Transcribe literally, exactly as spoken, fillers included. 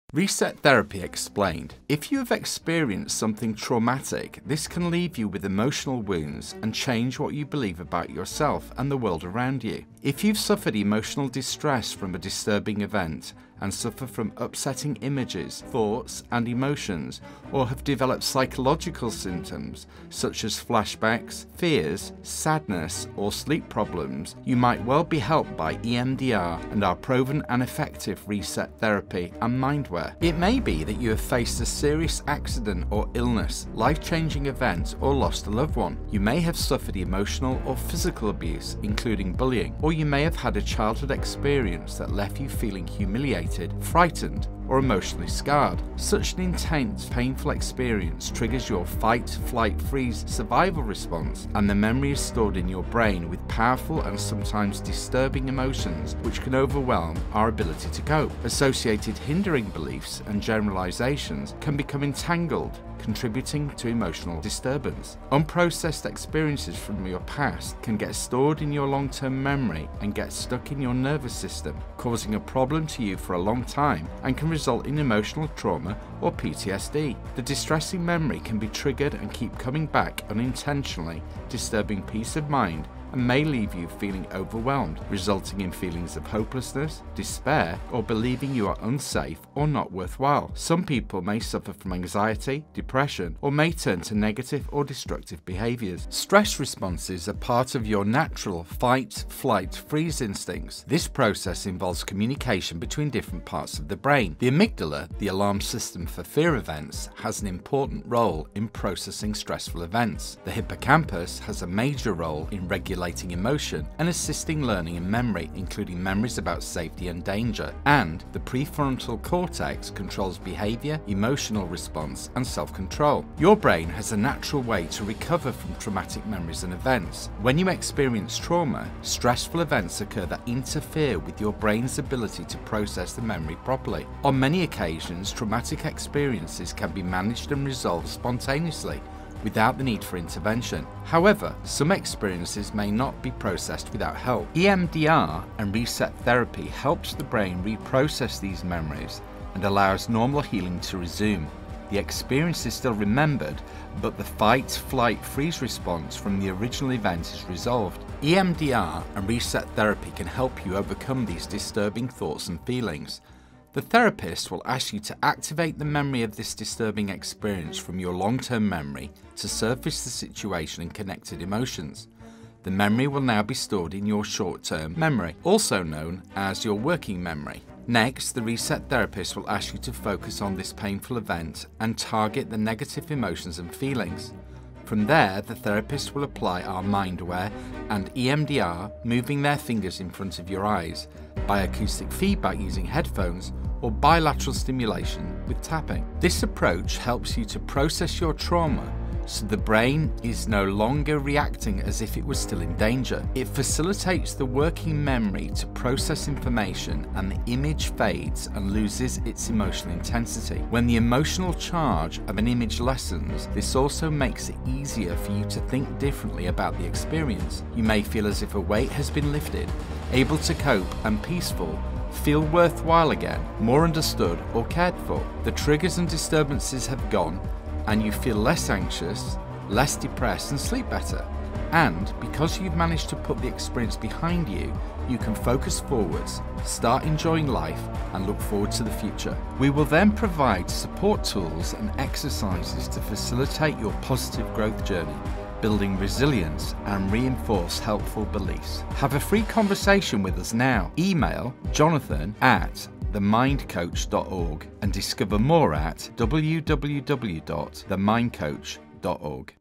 Reset Therapy Explained. If you have experienced something traumatic, this can leave you with emotional wounds and change what you believe about yourself and the world around you. If you've suffered emotional distress from a disturbing event and suffer from upsetting images, thoughts, and emotions, or have developed psychological symptoms such as flashbacks, fears, sadness, or sleep problems, you might well be helped by E M D R and our proven and effective reset therapy and mindware. It may be that you have faced a serious accident or illness, life-changing event, or lost a loved one. You may have suffered emotional or physical abuse, including bullying, or you may have had a childhood experience that left you feeling humiliated, frightened, or emotionally scarred. Such an intense, painful experience triggers your fight, flight, freeze survival response, and the memory is stored in your brain with powerful and sometimes disturbing emotions which can overwhelm our ability to cope. Associated hindering beliefs and generalizations can become entangled, contributing to emotional disturbance. Unprocessed experiences from your past can get stored in your long-term memory and get stuck in your nervous system, causing a problem to you for a long time and can result in emotional trauma or P T S D. The distressing memory can be triggered and keep coming back unintentionally, disturbing peace of mind and may leave you feeling overwhelmed, resulting in feelings of hopelessness, despair, or believing you are unsafe or not worthwhile. Some people may suffer from anxiety, depression, or may turn to negative or destructive behaviors. Stress responses are part of your natural fight, flight, freeze instincts. This process involves communication between different parts of the brain. The amygdala, the alarm system for fear events, has an important role in processing stressful events. The hippocampus has a major role in regulating emotion and assisting learning and memory, including memories about safety and danger. And the prefrontal cortex controls behavior, emotional response, and self-control. Your brain has a natural way to recover from traumatic memories and events. When you experience trauma, stressful events occur that interfere with your brain's ability to process the memory properly. On many occasions, traumatic experiences can be managed and resolved spontaneously, without the need for intervention. However, some experiences may not be processed without help. E M D R and reset therapy helps the brain reprocess these memories and allows normal healing to resume. The experience is still remembered, but the fight, flight, freeze response from the original event is resolved. E M D R and reset therapy can help you overcome these disturbing thoughts and feelings. The therapist will ask you to activate the memory of this disturbing experience from your long-term memory to surface the situation and connected emotions. The memory will now be stored in your short-term memory, also known as your working memory. Next, the reset therapist will ask you to focus on this painful event and target the negative emotions and feelings. From there, the therapist will apply our mindware and E M D R, moving their fingers in front of your eyes, bioacoustic feedback using headphones, or bilateral stimulation with tapping. This approach helps you to process your trauma so the brain is no longer reacting as if it was still in danger. It facilitates the working memory to process information, and the image fades and loses its emotional intensity. When the emotional charge of an image lessens, this also makes it easier for you to think differently about the experience. You may feel as if a weight has been lifted, able to cope and peaceful, feel worthwhile again, more understood or cared for. The triggers and disturbances have gone, and you feel less anxious, less depressed, and sleep better. And because you've managed to put the experience behind you, you can focus forwards, start enjoying life, and look forward to the future. We will then provide support tools and exercises to facilitate your positive growth journey, building resilience and reinforce helpful beliefs. Have a free conversation with us now. Email Jonathan at the mind coach dot org and discover more at w w w dot the mind coach dot org.